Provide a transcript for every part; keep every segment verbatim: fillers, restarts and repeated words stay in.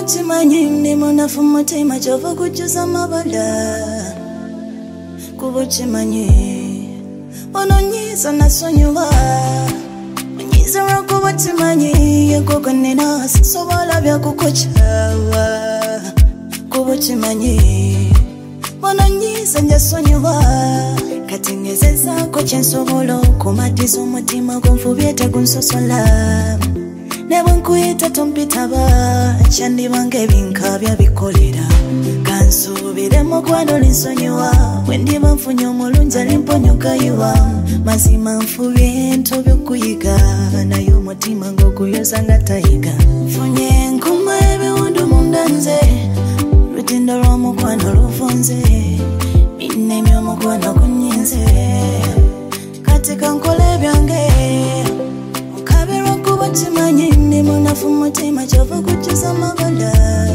kubuchimanyi ndi munafu mutima kyova kujjuza mabala kubuchimanyi ononyiza nasonyiwa onyiza lwakubuchimanyi yekogonera sisobola byakukocawa kubuchimanyi ononyiza njasonyiwa kati ngezezaako kyensobola okumatiza omutima gonfubyete gunsosola nebwenkuyita tompitaba kyandibanga ebinkaabya bikolera kansuubire mukwano linsonyiwa bwendiba nfunye omulungi alimponyokayiwa mazima nfubye nto byokuyiga naye omutima ng'oguyoza nga tayiga nfunye enkuma ebiwundu munda nze lutindo lw'omukwano luvunze binnemi omukwano gunyinze kati kankole ebyange mukabirwa kuba kimanyi ndi munafu mutima kyova kujjuza amabala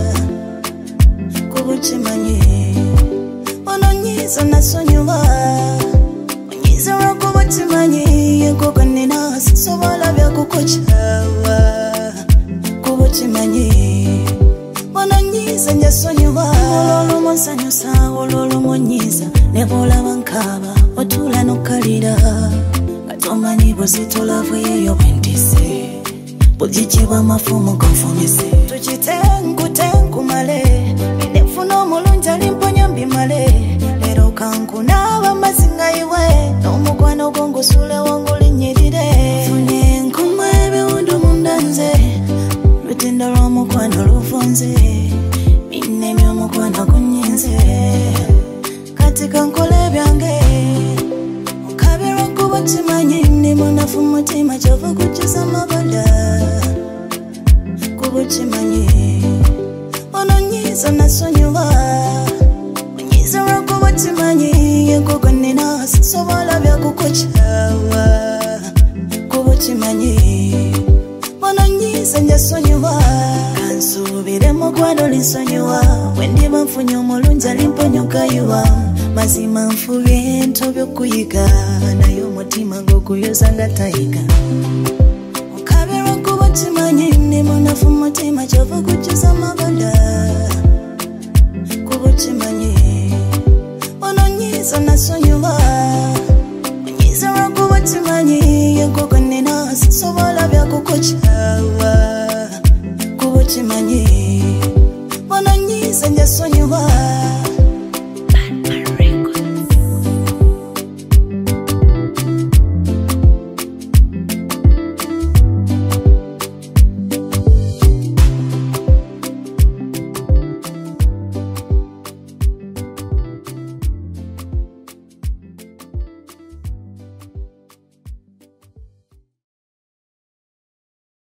kuba kimanyi ononyiza nasonyiwa onyiza lwakuba kimanyi yekogonera sisobola byakukocawa kuba kimanyi ononyiza njasonyiwa olwolwo nsanyusa olwolwo monyiza nebolaba nkaaba otula nokalira katomanyi bwezitolavu yeyo bwentise bugijibwa amafumu gonfumise tukitenkutenkumale nefuna omulungi alimponya mbimale lero kankunaaba mazinga iwe n'omukwano gwongusule ngulinyirire funye enkuma ebiwundu munda nze lutindo lw'omukwano luvunze binnemi omukwano gunyinze kati kankole ebyange mukabirwa kuba kimanyi ndi munafu mutima kyova kujjuza amabala kuba kimanyi ononyiza nasonyiwa onyiza lwakuba kimanyi yekogonera sisobola byakukocawa kuba kimanyi ononyiza njasonyiwa kansuubire mukwano linsonyiwa bwendiba nfunye omulungi alimponyokayiwa mazima nfubye nto byokuyiga naye omutima ng'oguyoza nga tayiga mukabirwa kuba kimanyi ndi munafu mutima kyova kujjuza amabala kuba kimanyi ononyiza nasonyiwa onyiza lwakuba kimanyi yekogonera sisobola byakukocawa kuba kimanyi ononyiza njasonyiwa